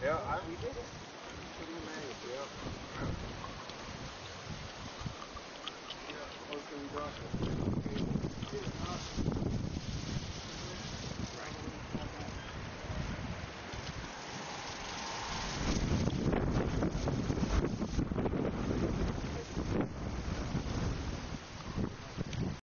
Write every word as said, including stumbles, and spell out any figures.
Yeah, I, we did it. Pretty amazed, yeah. Yeah, close to we got it.